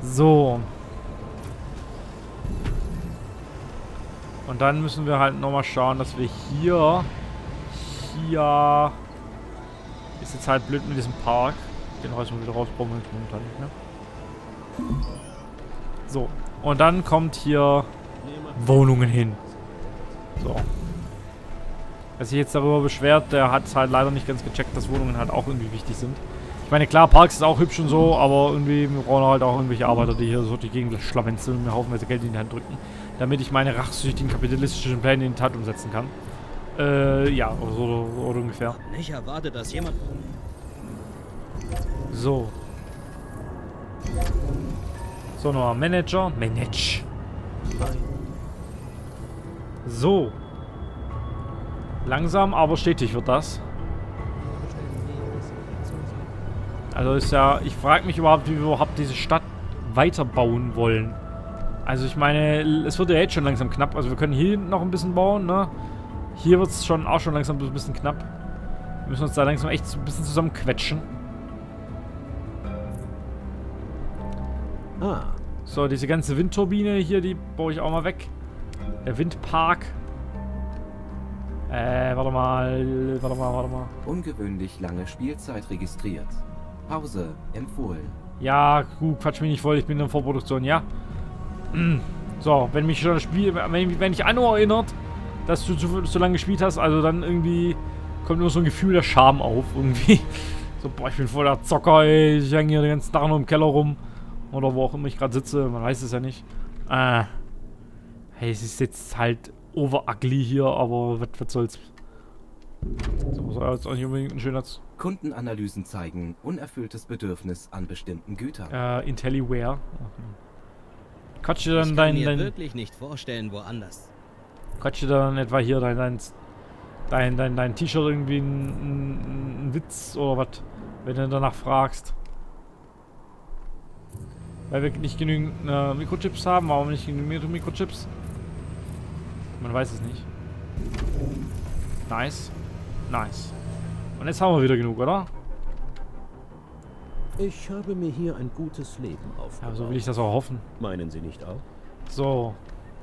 So. Und dann müssen wir halt nochmal schauen, dass wir hier... Hier... Ist jetzt halt blöd mit diesem Park. Den reißen wir wieder raus, brauchen wir jetzt momentan nicht mehr. So. Und dann kommt hier... Wohnungen hin. So. Wer sich jetzt darüber beschwert, der hat halt leider nicht ganz gecheckt, dass Wohnungen halt auch irgendwie wichtig sind. Ich meine, klar, Parks ist auch hübsch und so, aber irgendwie wir brauchen halt auch irgendwelche Arbeiter, die hier so die Gegend schlawenzeln und mir haufenweise Geld in die Hand drücken, damit ich meine rachsüchtigen kapitalistischen Pläne in die Tat umsetzen kann. Ja, oder ungefähr. Ich erwarte, dass jemand... So. So, nochmal Manager. Manage. So. Langsam, aber stetig wird das. Also ist ja... Ich frage mich überhaupt, wie wir überhaupt diese Stadt weiterbauen wollen. Also ich meine, es wird ja jetzt schon langsam knapp. Also wir können hier noch ein bisschen bauen, ne? Hier wird es auch schon langsam ein bisschen knapp. Wir müssen uns da langsam echt ein bisschen zusammen quetschen. Ah. So, diese ganze Windturbine hier, die baue ich auch mal weg. Der Windpark. Warte mal. Ungewöhnlich lange Spielzeit registriert. Pause empfohlen. Ja, gut, quatsch mich nicht voll, ich bin in der Vorproduktion, ja. So, wenn mich schon das Spiel, wenn ich an nur erinnert, dass du so lange gespielt hast, also dann irgendwie kommt immer so ein Gefühl der Scham auf, irgendwie. So, boah, ich bin voll der Zocker, ey, ich hänge hier den ganzen Tag nur im Keller rum. Oder wo auch immer ich gerade sitze, man weiß es ja nicht. Hey, es ist jetzt halt over ugly hier, aber was soll's. So, soll jetzt auch nicht unbedingt ein schöner... Kundenanalysen zeigen unerfülltes Bedürfnis an bestimmten Gütern. Intelliware. Quatsch dir dann ich kann mir wirklich nicht vorstellen, woanders. Quatsch dir dann etwa hier dein T-Shirt irgendwie ein Witz oder was, wenn du danach fragst. Weil wir nicht genügend Mikrochips haben. Warum nicht genügend Mikrochips? Man weiß es nicht. Nice. Nice. Und jetzt haben wir wieder genug, oder? Ich habe mir hier ein gutes Leben aufgebaut. Ja, so will ich das auch hoffen. Meinen Sie nicht auch? So.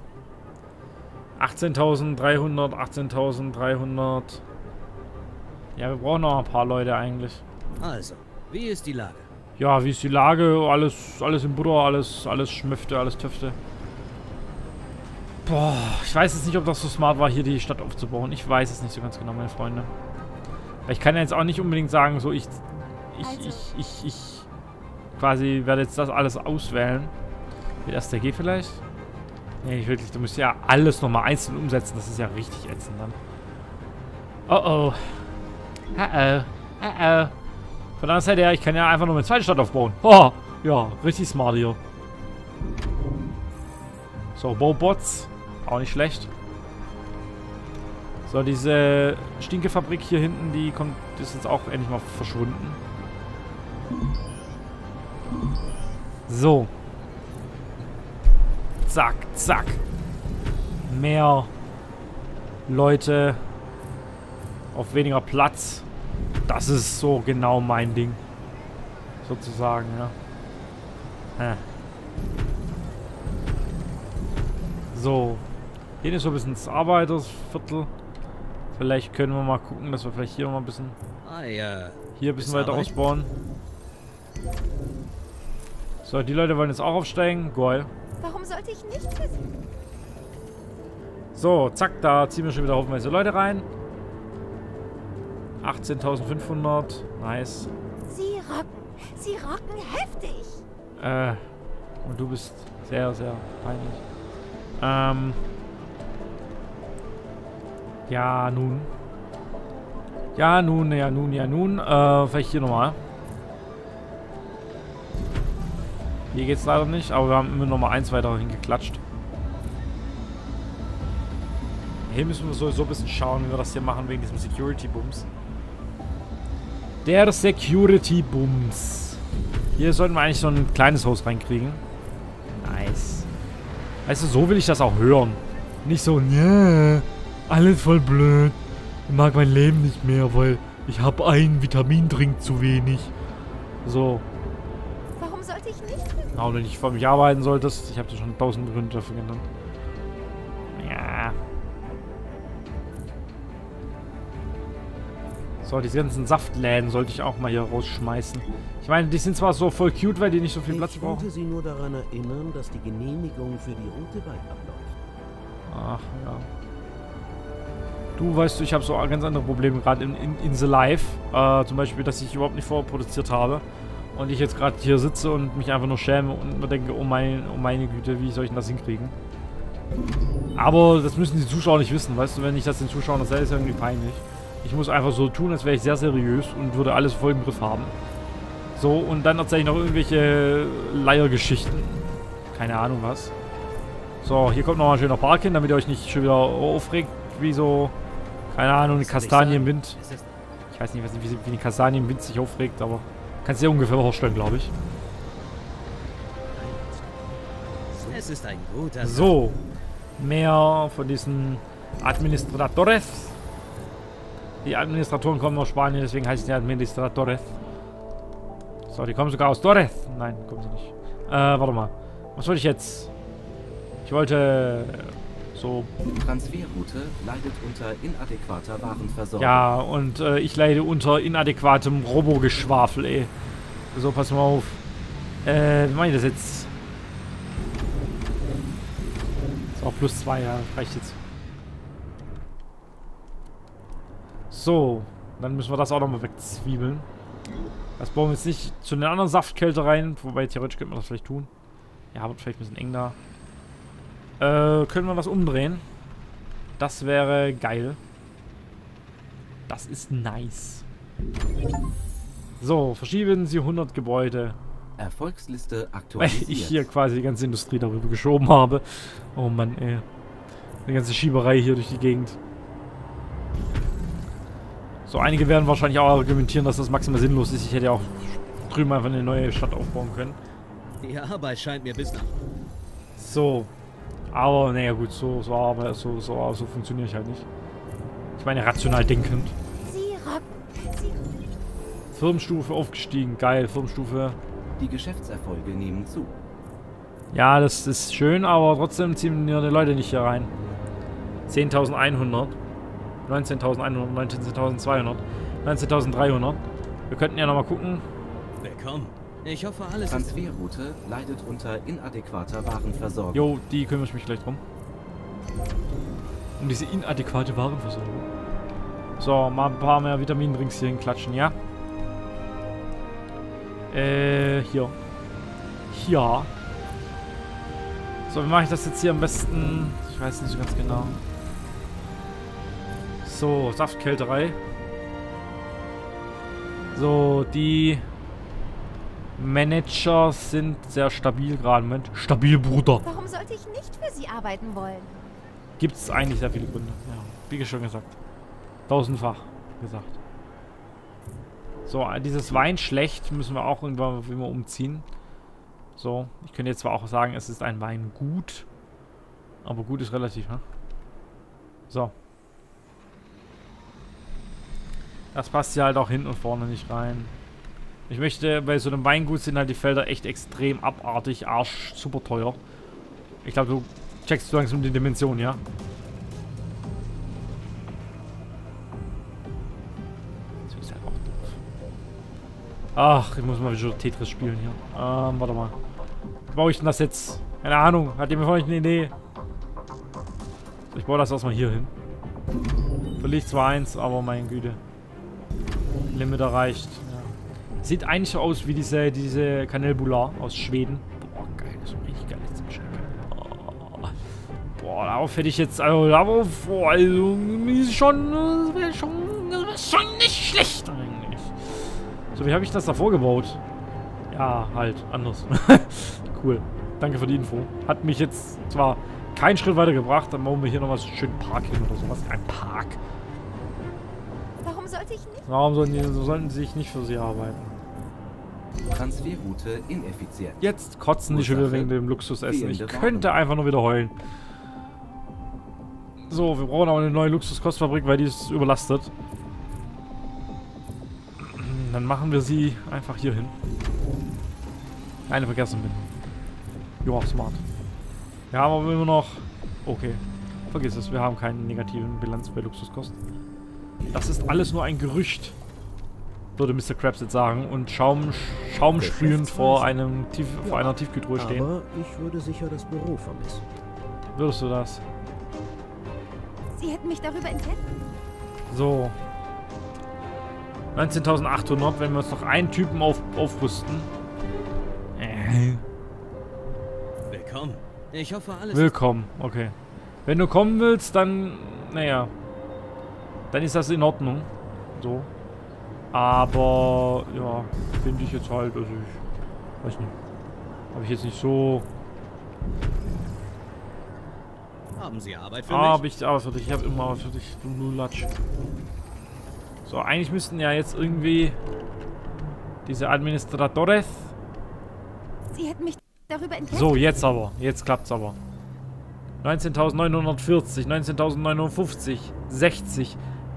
18.300, 18.300. Ja, wir brauchen noch ein paar Leute eigentlich. Also, wie ist die Lage? Ja, wie ist die Lage? Alles im Butter, alles Schmöfte, alles Töfte. Boah, ich weiß jetzt nicht, ob das so smart war, hier die Stadt aufzubauen. Ich weiß es nicht so ganz genau, meine Freunde. Weil ich kann ja jetzt auch nicht unbedingt sagen, so ich quasi werde jetzt das alles auswählen. Wird erst der G vielleicht? Nee, nicht wirklich. Du musst ja alles nochmal einzeln umsetzen. Das ist ja richtig ätzend dann. Oh oh. Von der anderen Seite her, ich kann ja einfach nur eine zweite Stadt aufbauen. Oh, ja, richtig smart hier. So, Baubots. Auch nicht schlecht. So, diese Stinkefabrik hier hinten, die ist jetzt auch endlich mal verschwunden. So. Zack, zack. Mehr Leute auf weniger Platz. Das ist so genau mein Ding. Sozusagen, ja. So. Hier ist so ein bisschen das Arbeitersviertel. Vielleicht können wir mal gucken, dass wir vielleicht hier noch mal ein bisschen... hier ein bisschen weiter ausbauen. So, die Leute wollen jetzt auch aufsteigen. Geil. Warum sollte ich nicht wissen? So, zack, da ziehen wir schon wieder haufenweise Leute rein. 18.500. Nice. Sie rocken heftig. Und du bist sehr, sehr peinlich. Ja, nun. Ja, nun. Vielleicht hier nochmal. Hier geht's leider nicht, aber wir haben immer noch mal eins weiter hingeklatscht. Hier müssen wir sowieso ein bisschen schauen, wie wir das hier machen, wegen diesem Security-Bums. Der Security-Bums. Hier sollten wir eigentlich so ein kleines Haus reinkriegen. Nice. Weißt du, so will ich das auch hören. Nicht so, ja, alles voll blöd. Ich mag mein Leben nicht mehr, weil ich habe einen Vitamindrink zu wenig. So. Warum Warum sollte ich nicht für sie? Auch wenn ich vor mich arbeiten solltest. Ich habe dir schon 1000 Gründe dafür genannt. Ja. So, diese ganzen Saftläden sollte ich auch mal hier rausschmeißen. Ich meine, die sind zwar so voll cute, weil die nicht so viel Platz Ich brauchen. wollte Sie nur daran erinnern, dass die Genehmigung für die Route bald abläuft. Ach, ja. Du, weißt du, ich habe so ganz andere Probleme gerade in The Life. Zum Beispiel, dass ich überhaupt nicht vorproduziert habe. Und ich jetzt gerade hier sitze und mich einfach nur schäme und mir denke, oh meine Güte, wie soll ich denn das hinkriegen? Aber das müssen die Zuschauer nicht wissen, weißt du, wenn ich das den Zuschauern erzähle, ist ja irgendwie peinlich. Ich muss einfach so tun, als wäre ich sehr seriös und würde alles voll im Griff haben. So, und dann erzähle ich noch irgendwelche Leiergeschichten. Keine Ahnung was. So, hier kommt nochmal ein schöner Park hin, damit ihr euch nicht schon wieder aufregt, wie so, keine Ahnung, eine Kastanie im Wind. Ich weiß nicht, wie eine Kastanie im Wind sich aufregt, aber kannst du dir ungefähr vorstellen, glaube ich. Es ist ein guter So, mehr von diesen Administradores. Die Administratoren kommen aus Spanien, deswegen heißen die Administradores. So, die kommen sogar aus Torres. Nein, kommen sie nicht. Warte mal. Was wollte ich jetzt? Ich wollte so... Transferroute leidet unter inadäquater Warenversorgung. Ja, und ich leide unter inadäquatem Robogeschwafel, ey. So, pass mal auf. Wie mache ich das jetzt? Ist auch +2, ja, reicht jetzt. So, dann müssen wir das auch nochmal wegzwiebeln. Das bauen wir jetzt nicht zu den anderen Saftkältereien, wobei theoretisch könnte man das vielleicht tun. Ja, wird vielleicht ein bisschen eng da. Können wir was umdrehen? Das wäre geil. Das ist nice. So, verschieben Sie 100 Gebäude. Erfolgsliste Weil aktualisiert. ich hier quasi die ganze Industrie darüber geschoben habe. Oh Mann, ey. Die ganze Schieberei hier durch die Gegend. So, einige werden wahrscheinlich auch argumentieren, dass das maximal sinnlos ist. Ich hätte ja auch drüben einfach eine neue Stadt aufbauen können. Die Arbeit scheint mir bislang. So. Aber, naja gut, so funktioniere ich halt nicht. Ich meine, rational denkend. Sie rocken. Sie Firmenstufe aufgestiegen. Geil, Firmenstufe. Die Geschäftserfolge nehmen zu. Ja, das ist schön, aber trotzdem ziehen wir die Leute nicht hier rein. 10.100. 19.100, 19.200, 19.300. Wir könnten ja nochmal gucken. Willkommen. Ich hoffe, alles ist... Transferroute leidet unter inadäquater Warenversorgung. Jo, die kümmere ich mich gleich drum. Um diese inadäquate Warenversorgung. So, mal ein paar mehr Vitamindrinks hier hinklatschen, ja? Hier. Hier. So, wie mache ich das jetzt hier am besten? Ich weiß nicht so ganz genau. So, Saftkälterei. So, die Manager sind sehr stabil gerade. Moment. Stabil, Bruder. Warum sollte ich nicht für sie arbeiten wollen? Gibt es eigentlich sehr viele Gründe. Ja, wie schon gesagt. 1000-fach gesagt. So, dieses Wein schlecht müssen wir auch irgendwann immer umziehen. So, ich könnte jetzt zwar auch sagen, es ist ein Wein gut. Aber gut ist relativ, ne? So. Das passt hier halt auch hinten und vorne nicht rein. Ich möchte, bei so einem Weingut sind halt die Felder echt extrem abartig, arsch, super teuer. Ich glaube, du checkst so langsam die Dimension, ja? Das ist halt auch doof. Ach, ich muss mal wieder Tetris spielen hier. Warte mal. Wie baue ich denn das jetzt? Keine Ahnung. Hat jemand von euch eine Idee? Ich baue das erstmal hier hin. Verliert zwar 1, aber meine Güte. Limit erreicht. Ja. Sieht eigentlich so aus wie diese Kanelbular aus Schweden. Boah, geil. Das ist ein richtig geiles Geschenk. Boah, darauf hätte ich jetzt... Also, darauf... Boah, also... Ist schon nicht schlecht eigentlich. So, wie habe ich das davor gebaut? Ja, halt. Anders. Cool. Danke für die Info. Hat mich jetzt zwar keinen Schritt weiter gebracht. Dann bauen wir hier nochmal so einen schönen Park hin oder sowas. Ein Park. Warum sollte ich nicht? Warum sollten sie sich nicht für sie arbeiten? Transferroute ineffizient. Jetzt kotzen die schon wieder wegen dem Luxusessen. Ich fehlende könnte Waren. einfach nur wieder heulen. So, wir brauchen aber eine neue Luxuskostfabrik, weil die ist überlastet. Dann machen wir sie einfach hier hin. Keine Verkehrsanbindung. Ja, smart. Wir haben aber immer noch... Okay. Vergiss es, wir haben keine negativen Bilanz bei Luxuskosten. Das ist alles nur ein Gerücht, würde Mr. Krabs jetzt sagen. Und schaumsprühend vor einer Tiefkühltruhe stehen. Aber ich würde sicher das Büro vermissen. Würdest du das? Sie hätten mich darüber entdeckt. So. 19.800, wenn wir uns noch einen Typen aufrüsten. Willkommen. Ich hoffe, alles Willkommen, okay. Wenn du kommen willst, dann, naja, dann ist das in Ordnung. So. Aber, ja, finde ich jetzt halt, also ich weiß nicht. Habe ich jetzt nicht so... Haben Sie Arbeit für mich? Ich aber für dich. Ich habe immer für dich, du Lulatsch. So, eigentlich müssten ja jetzt irgendwie diese Administradores... Sie hätten mich darüber entdeckt. So, jetzt aber. Jetzt klappt's aber. 19.940, 19.950, 60,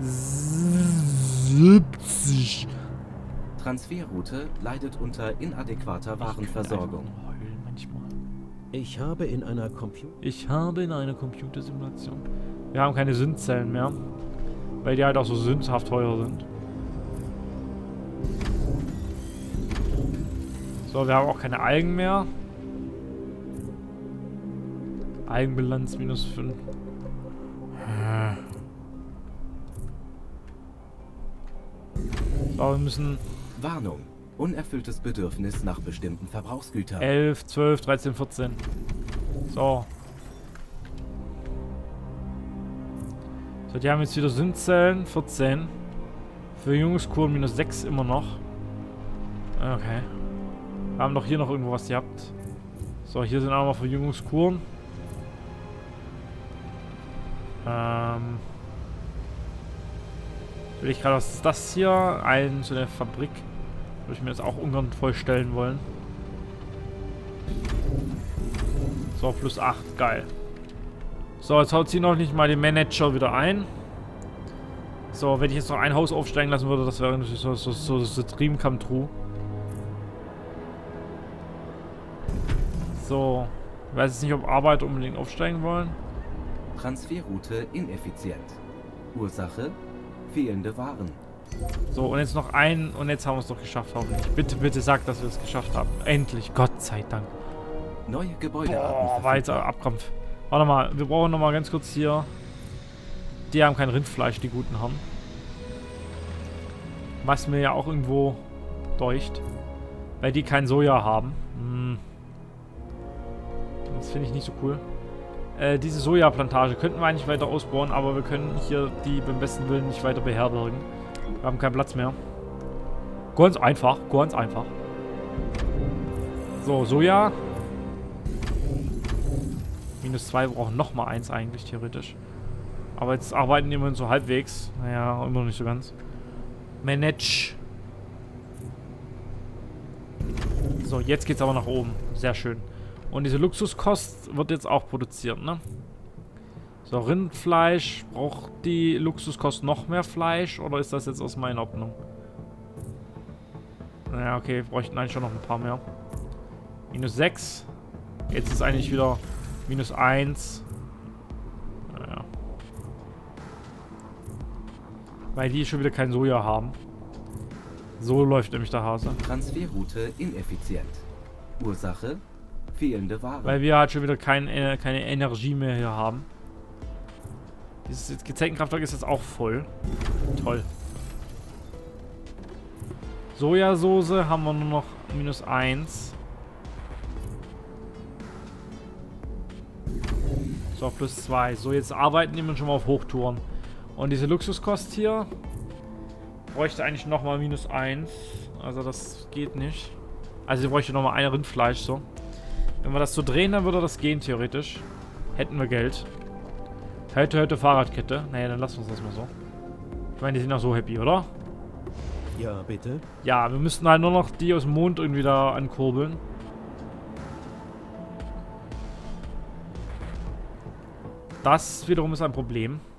70. Transferroute leidet unter inadäquater Warenversorgung. Ich habe in einer Computersimulation. Wir haben keine Syndzellen mehr. Weil die halt auch so sündhaft teuer sind. So, wir haben auch keine Algen mehr. Eigenbilanz minus 5. So, wir müssen... Warnung. Unerfülltes Bedürfnis nach bestimmten Verbrauchsgütern. 11, 12, 13, 14. So. So, die haben jetzt wieder Syndzellen. 14. Verjüngungskuren minus 6 immer noch. Okay. Wir haben doch hier noch irgendwo was gehabt. So, hier sind auch noch Verjüngungskuren. Will ich gerade, was ist das hier? So eine Fabrik. Würde ich mir jetzt auch irgendwann vorstellen wollen. So, plus 8. Geil. So, jetzt haut sie noch nicht mal den Manager wieder ein. So, wenn ich jetzt noch ein Haus aufsteigen lassen würde, das wäre natürlich so Dream come true. So. Ich weiß jetzt nicht, ob Arbeiter unbedingt aufsteigen wollen. Transferroute ineffizient. Ursache: fehlende Waren. So, und jetzt noch ein. Und jetzt haben wir es doch geschafft, hoffentlich. Bitte, bitte sag, dass wir es geschafft haben. Endlich, Gott sei Dank. Neue Gebäude. Boah, weiter Abkampf. Warte mal, wir brauchen nochmal ganz kurz hier. Die haben kein Rindfleisch, die guten haben. Was mir ja auch irgendwo deucht. Weil die kein Soja haben. Das finde ich nicht so cool. Diese Sojaplantage könnten wir eigentlich weiter ausbauen, aber wir können hier die beim besten Willen nicht weiter beherbergen. Wir haben keinen Platz mehr. Ganz einfach, ganz einfach. So, Soja. Minus 2, wir brauchen nochmal 1 eigentlich, theoretisch. Aber jetzt arbeiten die immerhin so halbwegs. Naja, immer noch nicht so ganz. Manage. So, jetzt geht's aber nach oben. Sehr schön. Und diese Luxuskost wird jetzt auch produziert, ne? So, Rindfleisch. Braucht die Luxuskost noch mehr Fleisch? Oder ist das jetzt aus meiner Ordnung? Naja, okay. Wir bräuchten eigentlich schon noch ein paar mehr. Minus 6. Jetzt ist eigentlich wieder minus 1. Naja. Weil die schon wieder kein Soja haben. So läuft nämlich der Hase. Transferroute ineffizient. Ursache: fehlende Waren. Weil wir halt schon wieder keine Energie mehr hier haben. Dieses Gezeitenkraftwerk ist jetzt auch voll. Toll. Sojasauce haben wir nur noch minus 1. So, plus 2. So, jetzt arbeiten die schon mal auf Hochtouren. Und diese Luxuskost hier bräuchte eigentlich nochmal minus 1. Also das geht nicht. Also sie bräuchte nochmal ein Rindfleisch, so. Wenn wir das so drehen, dann würde das gehen, theoretisch. Hätten wir Geld. Heute Fahrradkette. Naja, dann lassen wir uns das mal so. Ich meine, die sind auch so happy, oder? Ja, bitte. Ja, wir müssten halt nur noch die aus dem Mond irgendwie da ankurbeln. Das wiederum ist ein Problem.